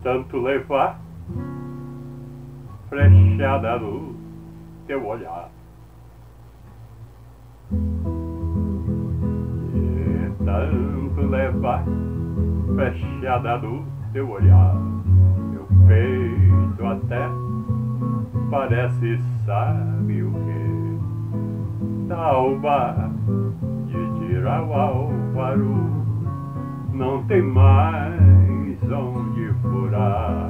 tanto levar flechada no teu olhar. De tanto levar flechada no teu olhar, meu peito até parece, sabe o que? Talba de tirar o álvaro, não tem mais onde furar.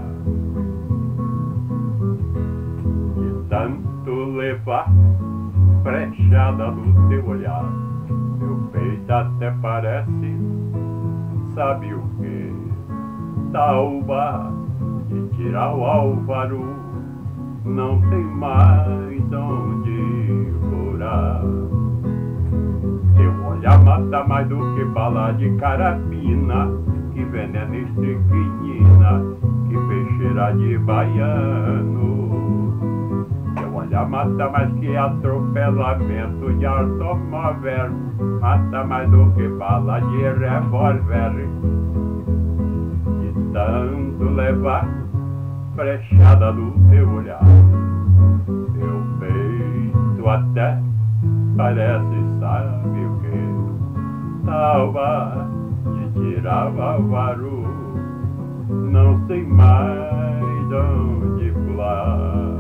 De tanto levar flechada no teu olhar, meu peito até parece, sabe o que? Talba de tirar o álvaro, não tem mais onde furar. Teu olhar mata mais do que bala de carabina, que venena estricnina, que peixeira de baiano. Teu olhar mata mais que atropelamento de automóvel, mata mais do que bala de revólver. De tanto levar flechada no teu olhar, teu peito até parece, sabe o que? Talba de tirar o álvaro, não tem mais onde pular.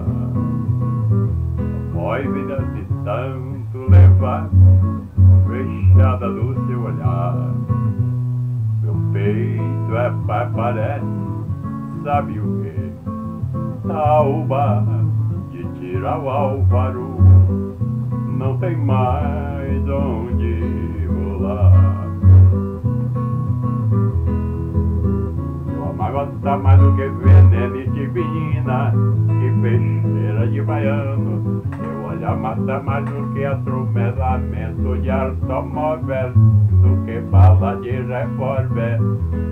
Foi vida de tanto levar flechada no teu olhar, meu peito parece, sabe o que? Talba de tirar o álvaro, não tem mais onde rolar. Tua mágoa tá mais do que veneno e divina, que peixeira de baiano. Teu olhar mata mais do que atropelamento de automóvel, do que bala de revólver.